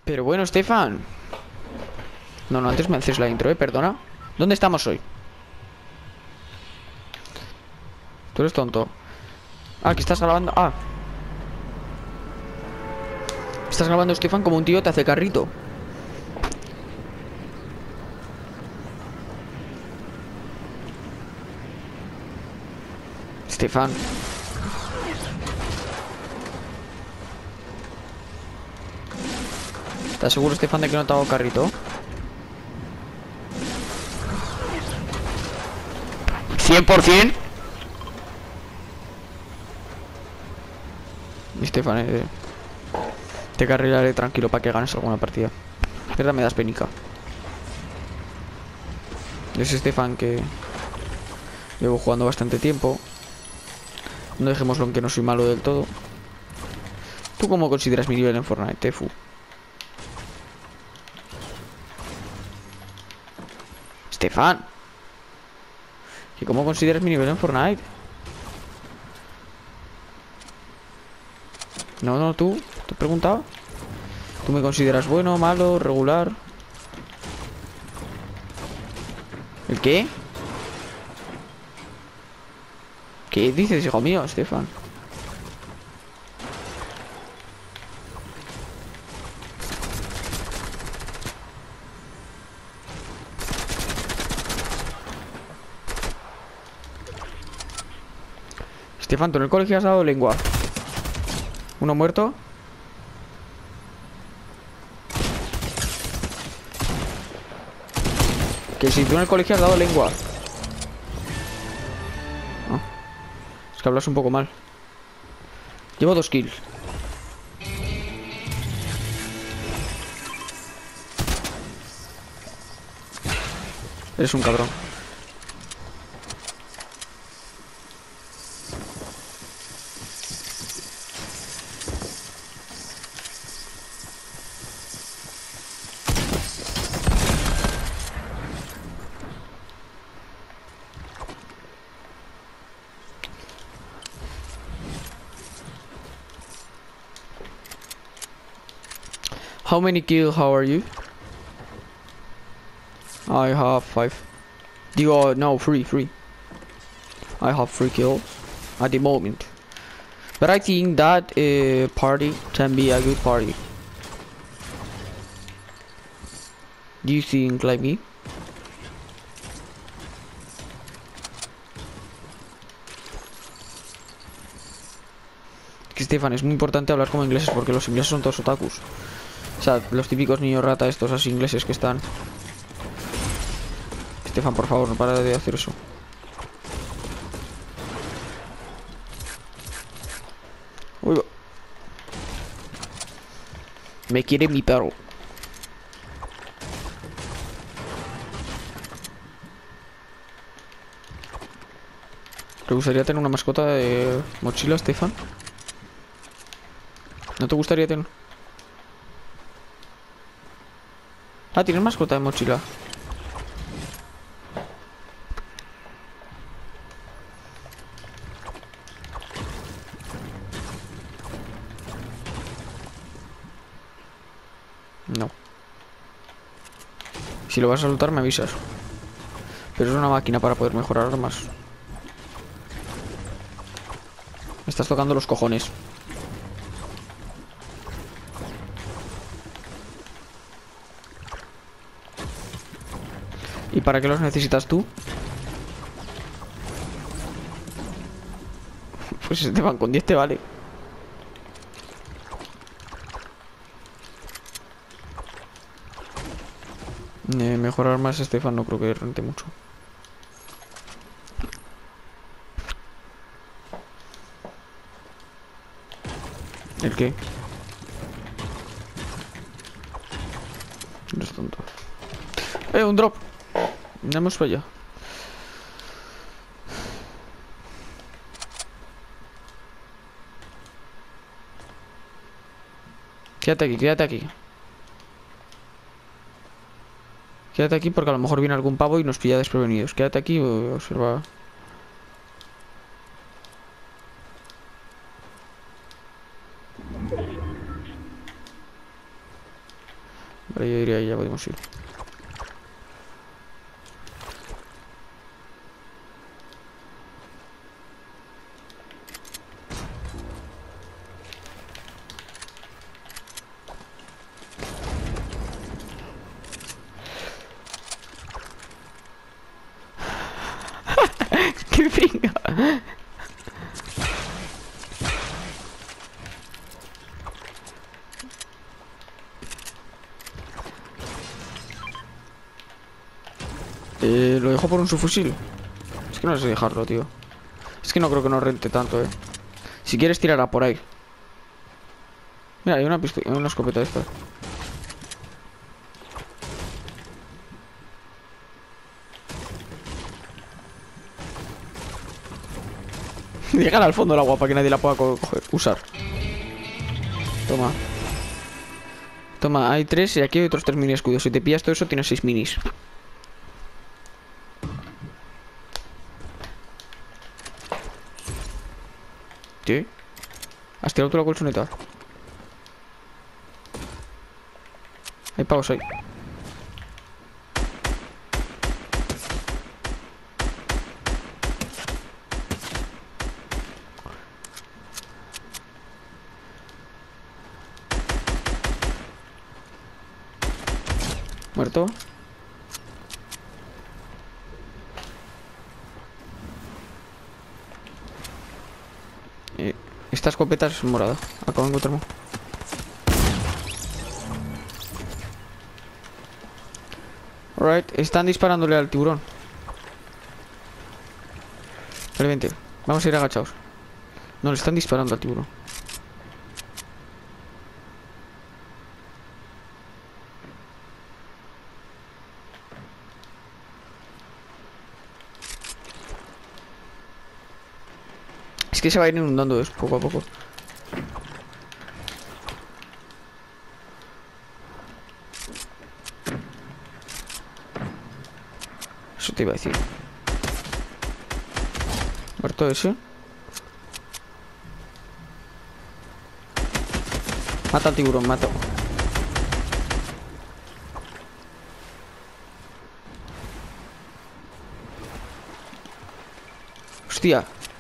Pero bueno, Stefan. No, no, antes me haces la intro, perdona. ¿Dónde estamos hoy? Tú eres tonto. Ah, que estás grabando. Ah, estás grabando, Stefan, como un tío te hace carrito. Stefan. ¿Estás seguro, Stefan, de que no te hago carrito? 100%. Stefan, te carrilaré tranquilo para que ganes alguna partida. Verdad, me das penica. Es Stefan que llevo jugando bastante tiempo. No dejémoslo en que no soy malo del todo. ¿Tú cómo consideras mi nivel en Fortnite, Tefu? Stefan, ¿y cómo consideras mi nivel en Fortnite? No, no, tú. ¿Te he preguntado? ¿Tú me consideras bueno, malo, regular? ¿El qué? ¿Qué dices, hijo mío, Stefan? Stefan, ¿tú en el colegio has dado lengua? ¿Uno muerto? Que si tú en el colegio has dado lengua. Ah, es que hablas un poco mal. Llevo 2 kills. Eres un cabrón. How many kills? How are you? I have 5. Digo, no, 3. I have 3 kills at the moment. But I think that party can be a good party. Do you think like me? Que Stefan, es muy importante hablar como ingleses porque los ingleses son todos otakus. O sea, los típicos niños rata estos así ingleses que están. Stefan, por favor, no para de hacer eso. Uy, me quiere mi perro. ¿Te gustaría tener una mascota de mochila, Stefan? ¿No te gustaría tener? Ah, ¿tienes mascota de mochila? No. Si lo vas a soltar me avisas. Pero es una máquina para poder mejorar armas. Me estás tocando los cojones. ¿Y para qué los necesitas tú? Pues Esteban, con 10 te vale. Mejorar más, Estefan, no creo que rente mucho. ¿El qué? No es tonto. Un drop. Vamos para allá. Quédate aquí, quédate aquí. Quédate aquí porque a lo mejor viene algún pavo y nos pilla desprevenidos. Quédate aquí o observa. Vale, yo diría que ya podemos ir. ¡Qué pinga! Lo dejo por un subfusil. Es que no sé dejarlo, tío. Es que no creo que nos rente tanto, Si quieres tirará por ahí. Mira, hay una pistola, una escopeta de estas. Llegar al fondo del agua para que nadie la pueda usar. Toma. Toma, hay 3 y aquí hay otros 3 mini escudos. Si te pillas todo eso, tienes 6 minis. ¿Sí? ¿Has tirado tú la colchoneta? Hay pavos ahí. Muerto. Esta escopeta es morada. Acabo de encontrarme. Alright, están disparándole al tiburón. Vale, vente. Vamos a ir agachados. No, le están disparando al tiburón. Es que se va a ir inundando poco a poco. Eso te iba a decir. Muerto ese. Mata al tiburón, mata. Hostia.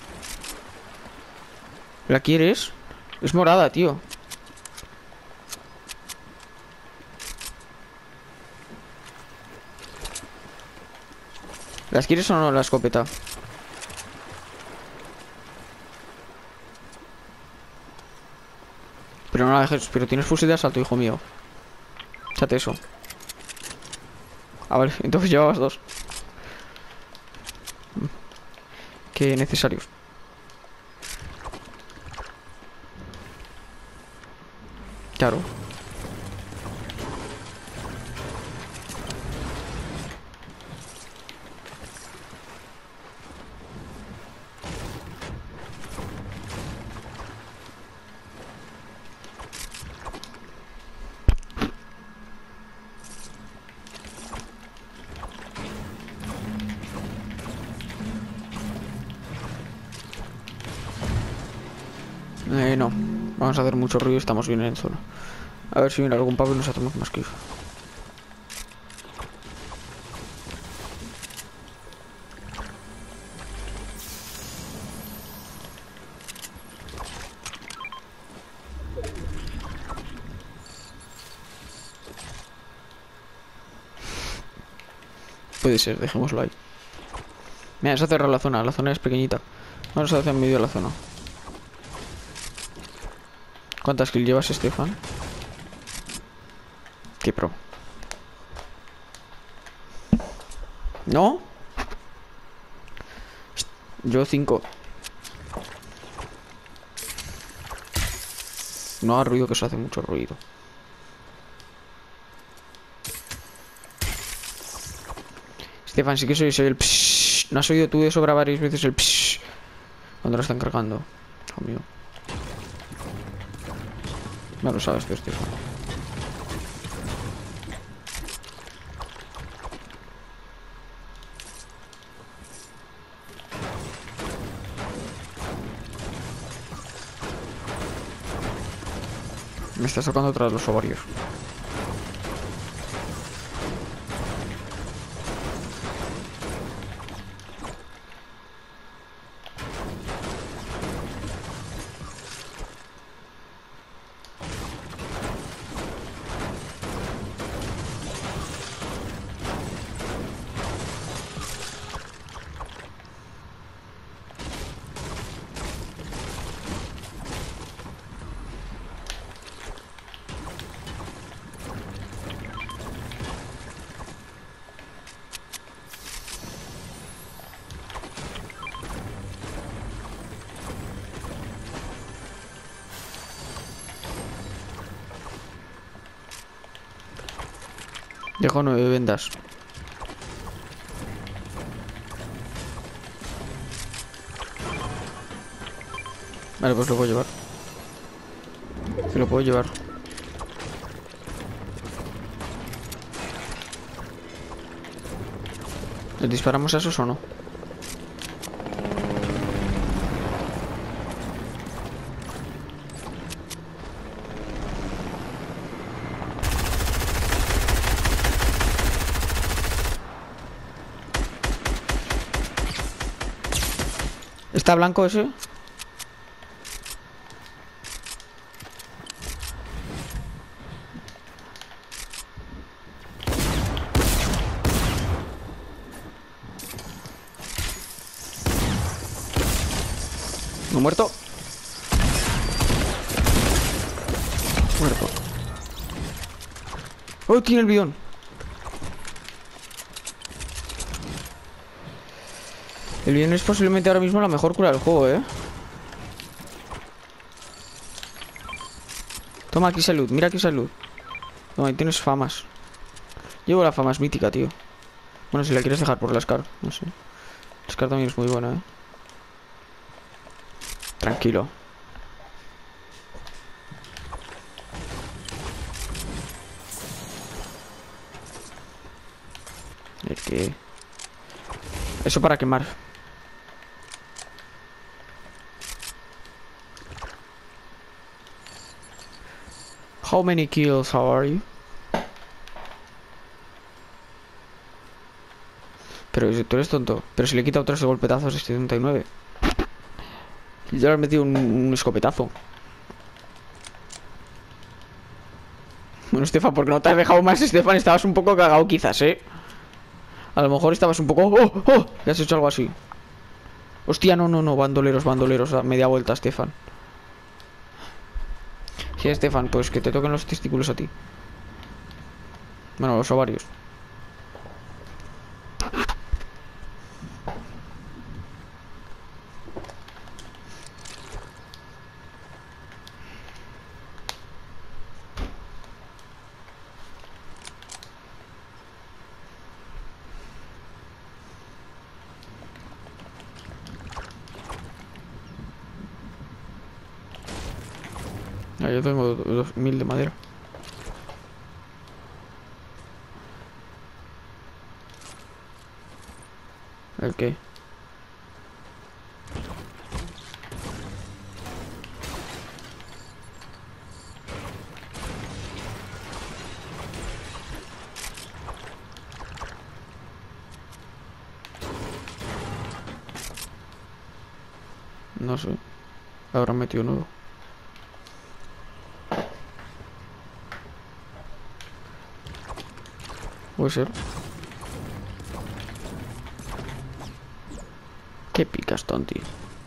¿La quieres? Es morada, tío. ¿Las quieres o no la escopeta? Pero no la dejes. Pero tienes fusil de asalto, hijo mío. Échate eso. Ah, vale. Entonces llevabas 2. Qué necesarios. Claro. No. Vamos a hacer mucho ruido y estamos bien en zona. A ver si viene algún pavo y nos hacemos más que eso. Puede ser, dejémoslo ahí. Mira, se ha cerrado la zona es pequeñita. Vamos hacia en medio de la zona. ¿Cuántas kills llevas, Estefan? Qué pro. ¿No? Yo 5. No haga ruido, que eso hace mucho ruido. Estefan, sí que soy el psh. ¿No has oído tú de sobra varias veces el psh cuando lo están cargando? Hijo mío. No lo sabes tú, Estefan. Me está sacando tras los ovarios. Dejo 9 vendas. Vale, pues lo puedo llevar. Que lo puedo llevar. ¿Les disparamos a esos o no? ¿Está blanco ese? ¿No muerto? Muerto. ¡Oh, tiene el bidón! El bidón es posiblemente ahora mismo la mejor cura del juego, ¿eh? Toma aquí salud, mira aquí salud. Toma, ahí tienes famas. Llevo la fama, es mítica, tío. Bueno, si la quieres dejar por la Scar, no sé. La Scar también es muy buena, ¿eh? Tranquilo. Es que... Eso para quemar. How many kills, how are you? Pero tú eres tonto. Pero si le he quitado 3 golpetazos, es 79. Y ya le he metido un escopetazo. Bueno, Estefan, ¿por qué no te has dejado más, Estefan? Estabas un poco cagado quizás, ¿eh? A lo mejor estabas un poco... ¡Oh! ¡Oh! Que has hecho algo así. Hostia, no, no, no. Bandoleros, bandoleros. A media vuelta, Estefan. Sí, Estefan, pues que te toquen los testículos a ti. Bueno, los ovarios. Ah, yo tengo 2000 de madera. ¿El qué? No sé. Habrán metido nuevo. Puede ser. ¿Qué picas, tonti?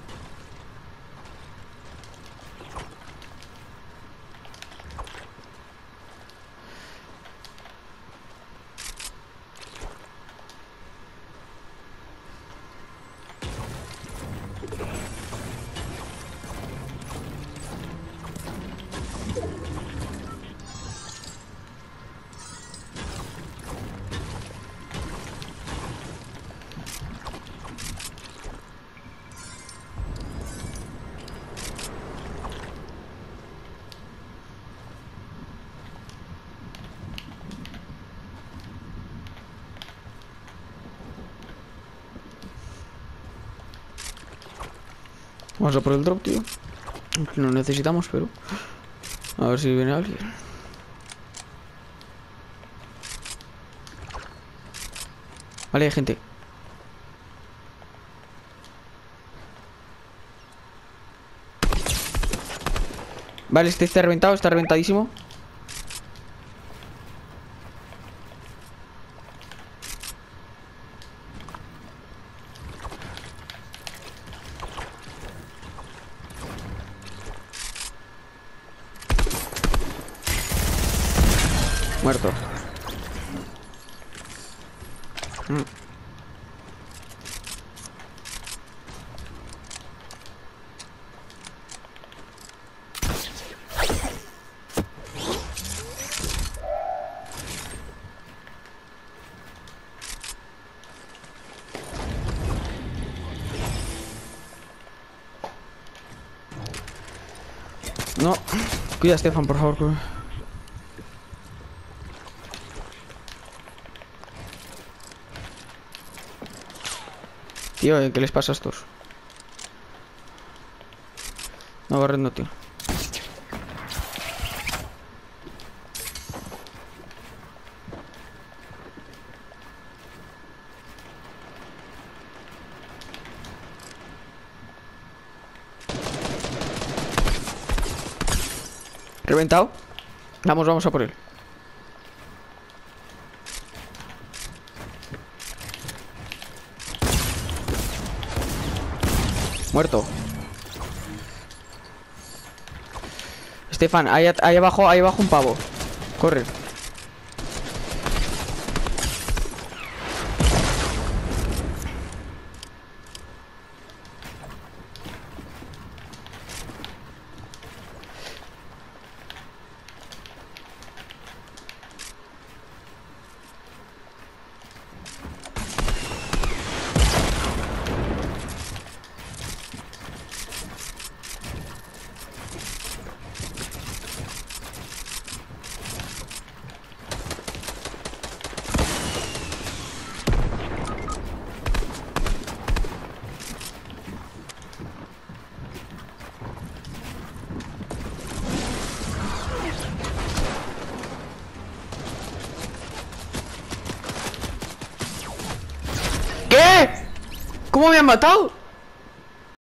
Vamos a por el drop, tío. No necesitamos, pero... A ver si viene alguien. Vale, hay gente. Vale, este está reventado, está reventadísimo. Muerto. No. Cuida, Estefan, por favor. Tío, ¿qué les pasa a estos? No, barrendo, tío. Reventado. Vamos a por él. Muerto. Estefan, ahí abajo un pavo. Corre. ¿Qué? ¿Cómo me han matado?